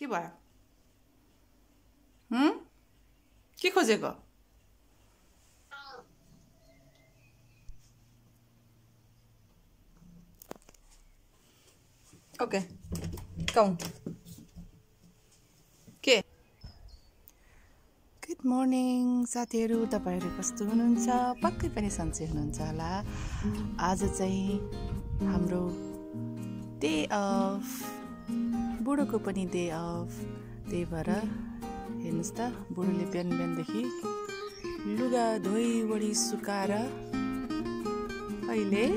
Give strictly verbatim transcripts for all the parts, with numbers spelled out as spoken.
के भयो? हम्म के खोजेको? ओके कम के गुड मर्निङ साथीहरू, तपाईहरु कस्तो हुनुहुन्छ? पक्कै पनि सन्चै हुनुहुन्छ होला। आज चाहिँ हाम्रो डे अफ, बुढोको पनि डे अफ। त्यही भएर हेर्नुस् त, बुढोले बिहान बिहानदेखि लुगा धोइ वडी सुकाएर अहिले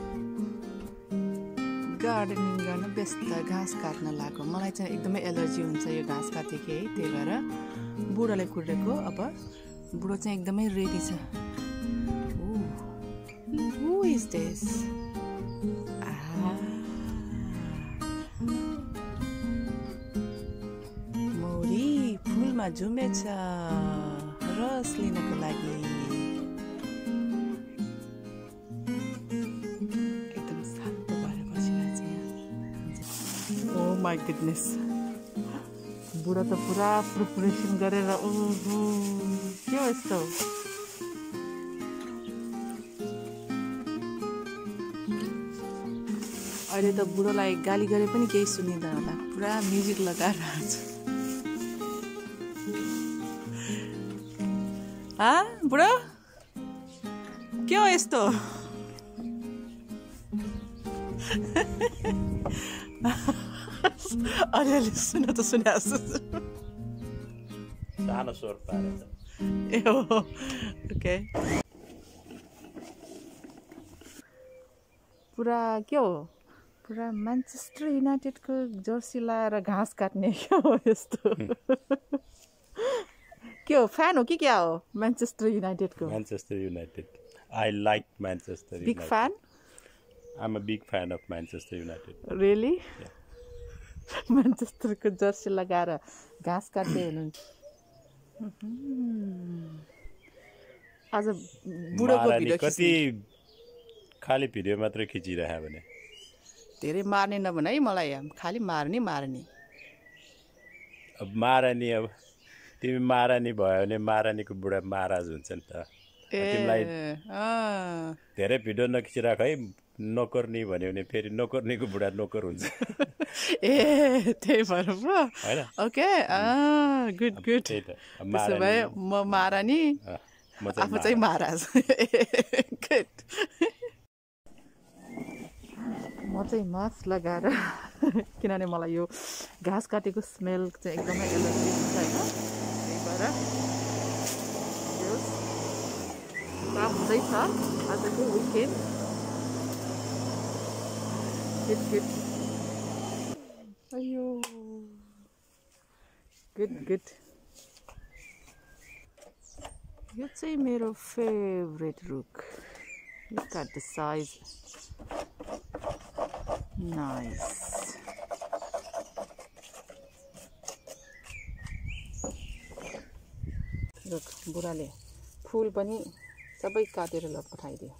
गार्डनिङ गर्न व्यस्त, घाँस काट्न लाग्यो। मलाई चाहिँ एकदमै एलर्जी हुन्छ यो घाँस काटेको है, त्यही भएर बुढोलाई कुरेको। अब बुढो चाहिँ एकदमै रेडी छ। Who is this? मौरी फुलमा झुमेछ रस लिनको लागि। एकदम शान्त भएर बसिरहेछ यहाँ। ओ माई गुडनेस, बुढा त पुरा प्रिपरेसन गरेर ओहो के हो यस्तो? अहिले त बुढोलाई गाली गरे पनि केही सुनिँदैन होला, पुरा म्युजिक लगाएर आएको छ। हा बुढो के हो यस्तो? अलिअलि सुन त सुने सानो स्वर पारेछ। ए हो ओके। पुरा के हो, पुरा म्यान्चेस्टर युनाइटेडको जर्सी लाएर घाँस काट्ने के हो यस्तो? के हो, फ्यान हो कि क्या हो म्यान्चेस्टर युनाइटेडको? Manchester United. I like Manchester United. Big fan? I'm a big fan of Manchester United. Really? Yeah. म्यान्चेस्टरको जर्सी लगाएर घाँस काट्दै हुनुहुन्छ। आज बुढोको भिडियो कति खाली भिडियो मात्र खिचिरह्यो भने धेरै मार्ने नभन है मलाई, खाली मार्ने मार्ने। अब मारानी, अब तिमी मारानी भयो भने मारानीको बुढा महाराज हुन्छ नि त। तिमीलाई धेरै भिडियो नखिचिराख है, नोकर्नी भन्यो भने फेरि नोकर्नीको बुढा नोकर हुन्छ। ए त्यही भएर पो हैन? Okay good good. त्यसो भए म महारानी, आफू चाहिँ महाराज। गुड। म चाहिँ मास्क लगाएर, किनभने मलाई यो घाँस काटेको स्मेल चाहिँ एकदमै एलर्जी हुन्छ होइन, त्यही भएर काम हुँदैछ आजको विकेन्ड। Good good. अयो गुड गुड। यो चाहिँ मेरो फेभरेट रुख। Look at the size. Nice. रुख बुढाले फुल पनि सबै काटेर ल पठाइदियो।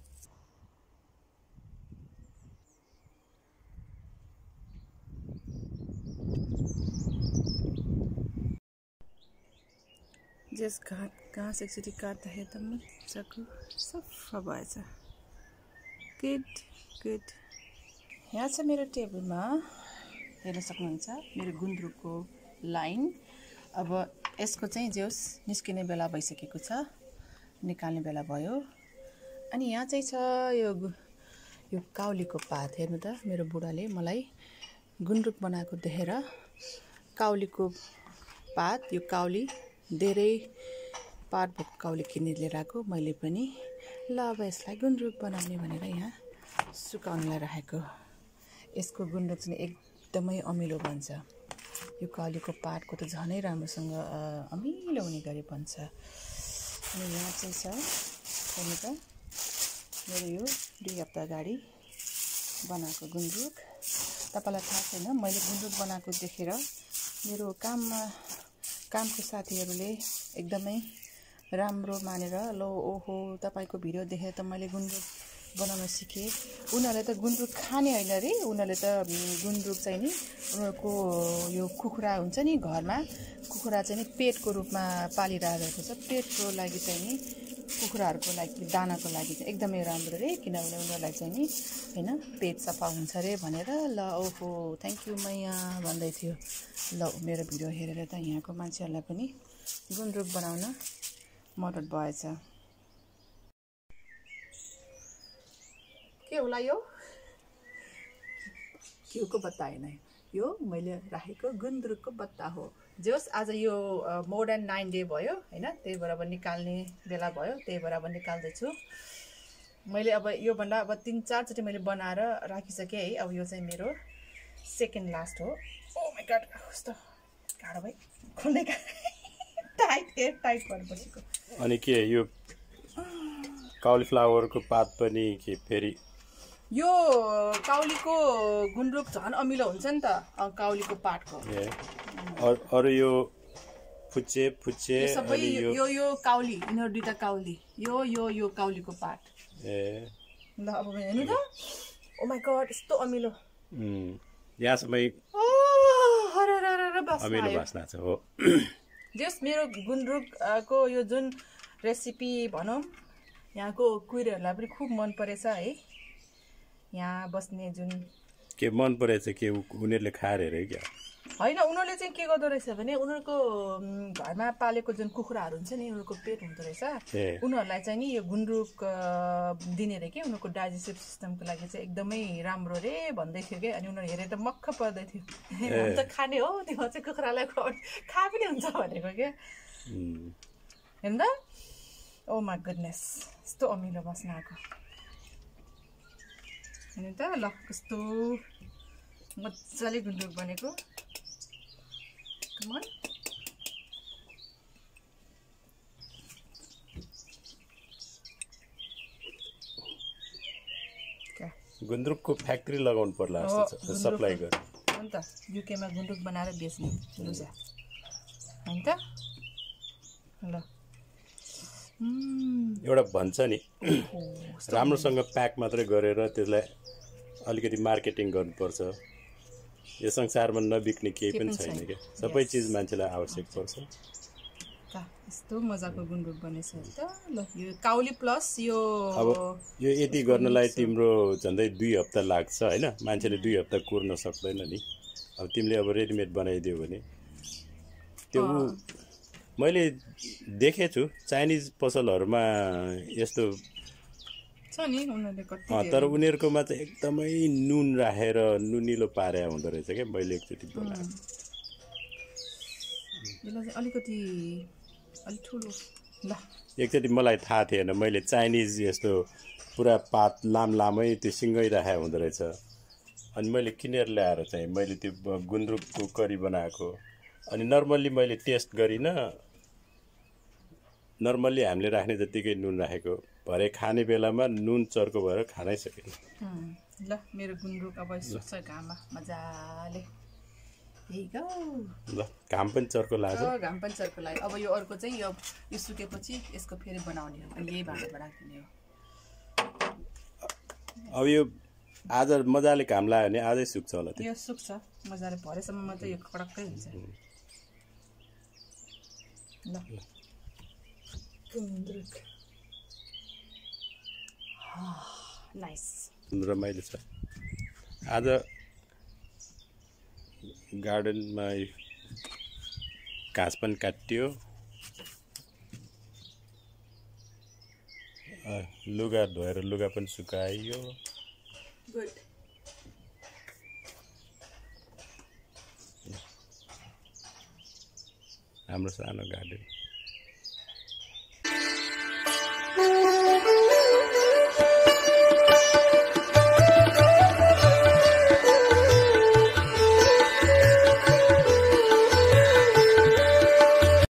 जस घाट घाँस एकचोटि काट्दाखेरि त मजाको सफा भएछ। Good good. यहाँ छ मेरो टेबलमा, हेर्न सक्नुहुन्छ मेरो गुन्द्रुकको लाइन। अब यसको चाहिँ जेउस निस्किने बेला भइसकेको छ, निकाल्ने बेला भयो। अनि यहाँ चाहिँ छ यो यो काउलीको पात। हेर्नु त, मेरो बुढाले मलाई गुन्द्रुक बनाएको देखेर काउलीको पात, यो काउली धेरै पात भएको काउली किनेर लिएर आएको। मैले पनि ल अब यसलाई गुन्द्रुक बनाउने भनेर यहाँ सुकाउनलाई राखेको। यसको गुन्द्रुक चाहिँ एकदमै अमिलो बन्छ। यो काउलीको पातको त झनै राम्रोसँग अमिलो हुने गरी बन्छ। अनि यहाँ चाहिँ छ, हेर्नु त, मेरो यो दुई हप्ता अगाडि बनाएको गुन्द्रुक। तपाईँलाई थाहा छैन, मैले गुन्द्रुक बनाएको देखेर मेरो काममा कामको साथीहरूले एकदमै राम्रो मानेर, लो ओहो तपाईँको भिडियो देखेर त मैले गुन्द्रुक बनाउन सिकेँ। उनीहरूले त गुन्द्रुक खाने होइन अरे, उनीहरूले त गुन्द्रुक चाहिँ नि उनीहरूको यो कुखुरा हुन्छ नि घरमा, कुखुरा चाहिँ नि पेटको रूपमा पालिरहेको छ। पेटको लागि चाहिँ नि कुखुराहरूको लागि दानाको लागि चाहिँ एकदमै राम्रो रे, किनभने उनीहरूलाई चाहिँ नि होइन पेट सफा हुन्छ अरे भनेर। ल ओहो थ्याङ्क यू मैया भन्दै थियो। ल मेरो भिडियो हेरेर त यहाँको मान्छेहरूलाई पनि गुन्द्रुक बनाउन मद्दत भएछ। के होला यो? घिउको बत्ता होइन, यो मैले राखेको गुन्द्रुकको बत्ता हो। जे होस् आज यो मोर देन नाइन डे भयो होइन, त्यही भएर अब निकाल्ने बेला भयो, त्यही भएर अब निकाल्दैछु मैले। अब योभन्दा अब तिन चारचोटि मैले बनाएर राखिसकेँ है। अब यो चाहिँ मेरो सेकेन्ड लास्ट हो। ओ माई गड कस्तो गाह्रो भाइ खोल्ने टाइट एयर टाइट भएर बसेको। अनि के यो काउलीफ्लावरको पात पनि के फेरि यो काउलीको गुन्द्रुक झन् अमिलो हुन्छ नि त काउलीको पातको। ए अरू यो फुच्चे फुच्चे सबै यो यो काउली, यिनीहरू दुईटा काउली, यो यो यो काउलीको पात। ए ल अब हेर्नु त, ओ माई गड यस्तो अमिलो। उम् यहाँसम्म अमिलो बास्ना छ हो। जस मेरो गुन्द्रुकको यो जुन रेसिपी भनौँ यहाँको कुइरहरूलाई पनि खुब मन परेछ है। यहाँ बस्ने जुन के मन परेछ के उनीहरूले खाएर हेरे क्या होइन, उनीहरूले चाहिँ के गर्दो रहेछ भने उनीहरूको घरमा पालेको जुन कुखुराहरू हुन्छ नि उनीहरूको पेट हुँदो रहेछ, उनीहरूलाई चाहिँ नि यो गुन्द्रुक दिने रे के, उनीहरूको डाइजेस्टिभ सिस्टमको लागि चाहिँ एकदमै राम्रो रे भन्दै थियो क्या। अनि उनीहरू हेरेर त मक्ख पर्दै थियो, हुन्छ खाने हो त्यो चाहिँ कुखुरालाई खा पनि हुन्छ भनेको क्या। हेर्नु त ओ माई गुडनेस यस्तो अमिलो बस्न आएको हेर्नु त। ल कस्तो मजाले गुन्द्रुक बनेको। कम अन गुन्द्रुकको फ्याक्ट्री लगाउनु पर्ला जस्तो सप्लाई गर्नु हो नि त। युकेमा गुन्द्रुक बनाएर बेच्ने लुजा होइन त। ल एउटा भन्छ नि राम्रोसँग प्याक मात्रै गरेर त्यसलाई अलिकति मार्केटिङ गर्नुपर्छ। यो संसारमा नबिक्ने केही पनि छैन क्या, सबै चिज मान्छेलाई आवश्यक पर्छ। यस्तो मजाको गुन्द्रुक बनेछ त। ल यो काउली प्लस यो अब यो यति गर्नलाई तिम्रो झन्डै दुई हप्ता लाग्छ होइन, मान्छेले दुई हप्ता कुर्न सक्दैन नि। अब तिमीले अब रेडिमेड बनाइदियो भने त्यो मैले देखेछु चाइनिज पसलहरूमा यस्तो छ नि उनीहरूले कति, तर उनीहरूकोमा चाहिँ एकदमै नुन राखेर नुनिलो पारे हुँदो रहेछ क्या। मैले एकचोटि बनाएँ यसलाई चाहिँ अलिकति अलिक ठुलो। ल एकचोटि मलाई थाहा थिएन, मैले चाइनिज यस्तो पुरा पात लाम लामै त्यो सिँगै राखेको हुँदो रहेछ। अनि मैले किनेर ल्याएर चाहिँ मैले त्यो गुन्द्रुकको करी बनाएको। अनि नर्मल्ली मैले टेस्ट गरिनँ, नर्मल्ली हामीले राख्ने जतिकै नुन राखेको भरे खाने बेलामा नुन चर्को भएर खानै सकेन। ल मेरो गुन्द्रुक अब सुक्छ घाममा मजाले। ल घाम पनि चर्को लाग्छ, घाम पनि चर्को लाग्यो। अब यो अर्को चाहिँ यो यो सुकेपछि यसको फेरि बनाउने हो, अनि यही भाँडाबाट राख्ने हो। अब यो आज मजाले घाम लाग्यो भने आजै सुक्छ होला त्यो। यो सुक्छ मजाले, भरेसम्म मात्रै यो कडक्कै हुन्छ। ल गुन्द्रुक नाइस रमाइलो छ। आज गार्डनमा घाँस पनि काटियो, लुगा धोएर लुगा पनि सुकाइयो। गुड। हाम्रो सानो गार्डन।